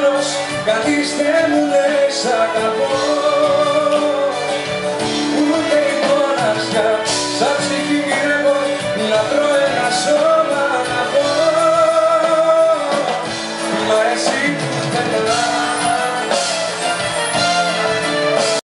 ουρανός, καθίστε μου λέει σ' αγαπώ. Ούτε η μοναξιά, σαν ψυχή γυρεύω, να τρώω ένα σώμα.